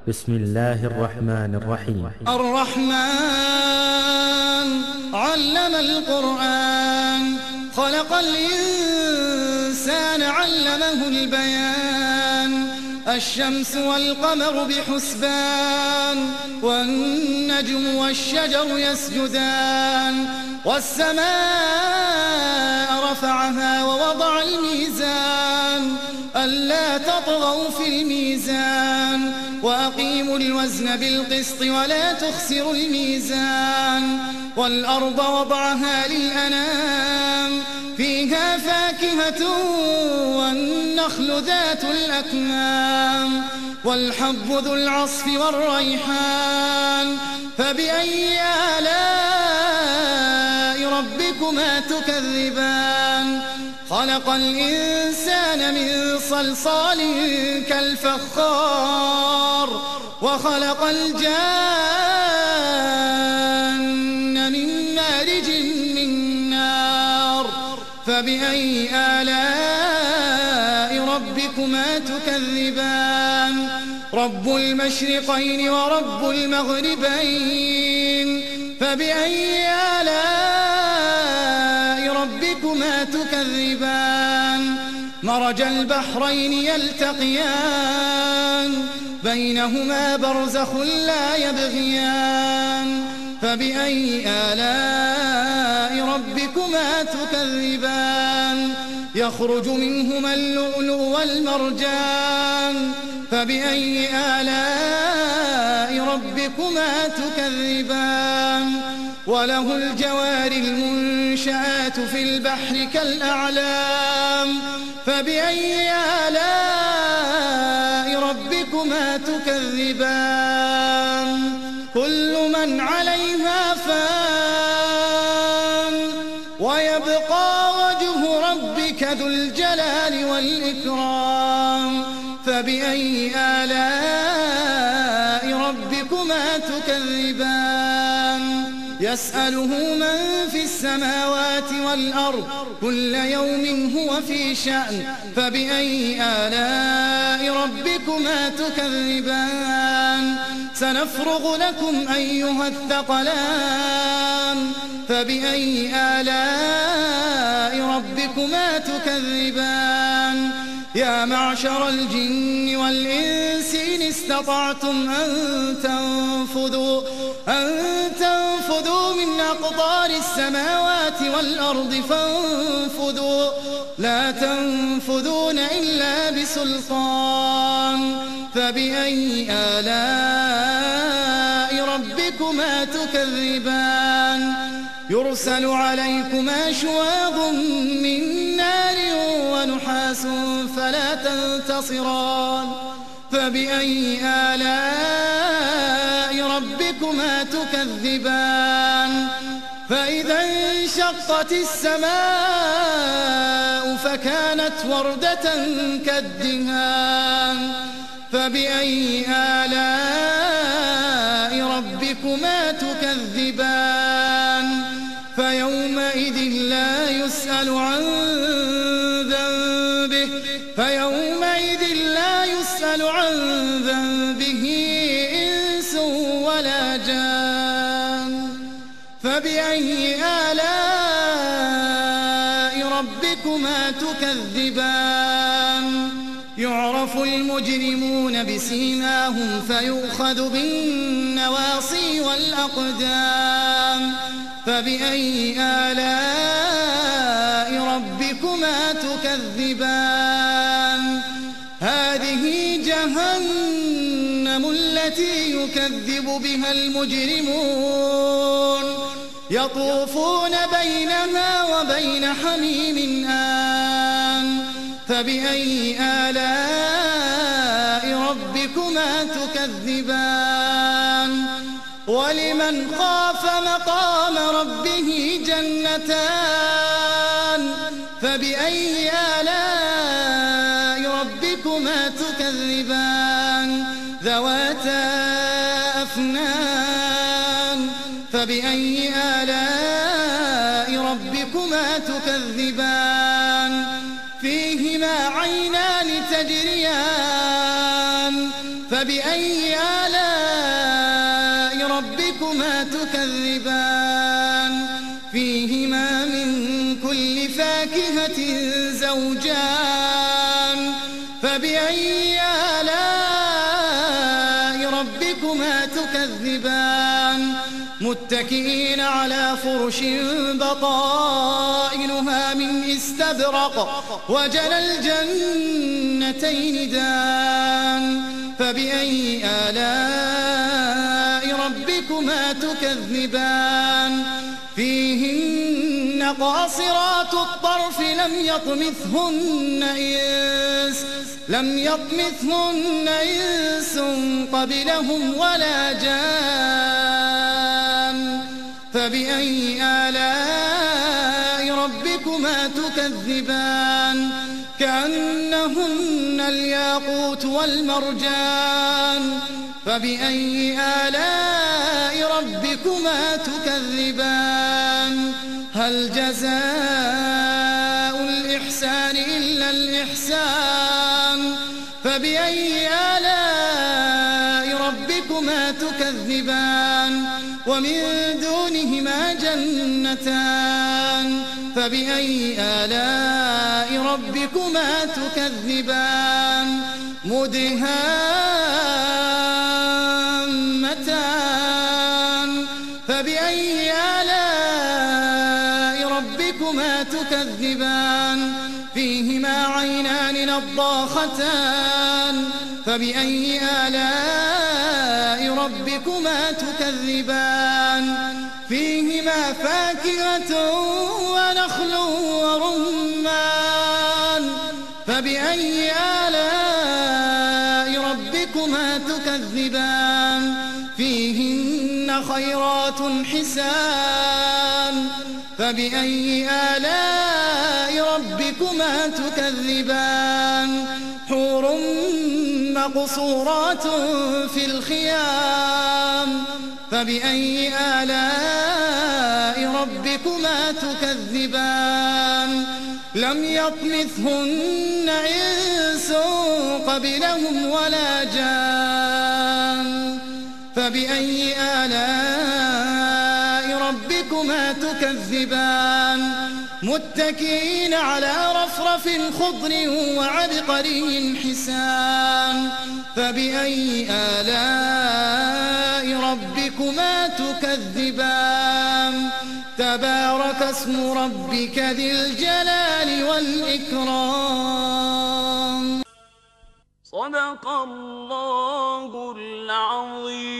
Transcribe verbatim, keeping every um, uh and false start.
بسم الله الرحمن الرحيم. الرحمن علم القرآن، خلق الإنسان علمه البيان. الشمس والقمر بحسبان، والنجم والشجر يسجدان. والسماء رفعها ووضع الميزان، ألا تطغوا في الميزان. وأقيموا الوزن بالقسط ولا تخسروا الميزان. والأرض وضعها للأنام، فيها فاكهة والنخل ذات الأكمام. والحب ذو العصف والريحان، فبأي آلاء ربكما تكذبان. خلق الإنسان من صلصال كالفخار، وخلق الجان من مارج من نار. فبأي آلاء ربكما تكذبان. رب المشرقين ورب المغربين، فبأي آلاء ربكما تكذبان. مرج البحرين يلتقيان، بينهما برزخ لا يبغيان. فبأي آلاء ربكما تكذبان. يخرج منهما اللؤلؤ والمرجان، فبأي آلاء ربكما تكذبان. وله الجوار المنشآت في البحر كالأعلام، فبأي آلاء ربكما تكذبان. كل من عليها فان، ويبقى وجه ربك ذو الجلال والإكرام. فبأي آلاء ربكما تكذبان. يسأله من في السماوات والأرض، كل يوم هو في شأن. فبأي آلاء ربكما تكذبان. سنفرغ لكم أيها الثقلان، فبأي آلاء ربكما تكذبان. يا معشر الجن والإنس إن استطعتم أن تنفذوا أن تنفذوا من أقطار السماوات والأرض فانفذوا، لا تنفذون إلا بسلطان. فبأي آلاء ربكما تكذبان. يرسل عليكما شواظ من نار ونحاس فلا تنتصران. فبأي آلاء ربكما تكذبان. فإذا انشقت السماء فكانت وردة كالدهان. فبأي آلاء ربكما تكذبان. فيومئذ لا يسأل عن ذنبه فيومئذ لا يسأل عن ذنبه إنس ولا جان. فبأي آلاء ربكما تكذبان. يعرف المجرمون بسيماهم فيؤخذ بالنواصي والأقدام. فبأي آلاء ربكما تكذبان. هذه جهنم التي يكذب بها المجرمون، يطوفون بينها وبين حميم آن. فبأي آلاء ربكما تكذبان. ولمن خاف مقام ربه جنتان. فبأي آلاء ربكما تكذبان. ذواتا أفنان. فبأي آلاء ربكما تكذبان. فيهما عينان تجريان. فبأي آلاء ربكما تكذبان فيهما من كل فاكهة زوجان فبأي آلاء ربكما تكذبان متكئين على فرش بطائنها من استبرق وجنى الجنتين دان فبأي آلاء ربكما تكذبان فيهن قاصرات الطرف لم يطمثهن إنس لم يطمثهن إنس قبلهم ولا جان فبأي آلاء ربكما تكذبان كأنهن الياقوت والمرجان فبأي آلاء ربكما تكذبان هل جزاء الإحسان إلا الإحسان فبأي آلاء ربكما تكذبان ومن دونهما جنتان فبأي آلاء ربكما تكذبان مدهامتان فبأي آلاء ربكما تكذبان فيهما عينان نضاختان فبأي آلاء ربكما تكذبان فيهما فاكهة ونخل ورمان فبأي آلاء ربكما تكذبان فيهن خيرات حسان فبأي آلاء ربكما تكذبان حور مقصورات في الخيام فبأي آلاء ربكما تكذبان لم يطمثهن إنس قبلهم ولا جان فبأي آلاء ربكما تكذبان متكئين على رفرف خضر وعبقري حسان فبأي آلاء ربكما تكذبان تبارك اسم ربك ذي الجلال والإكرام. صدق الله العظيم.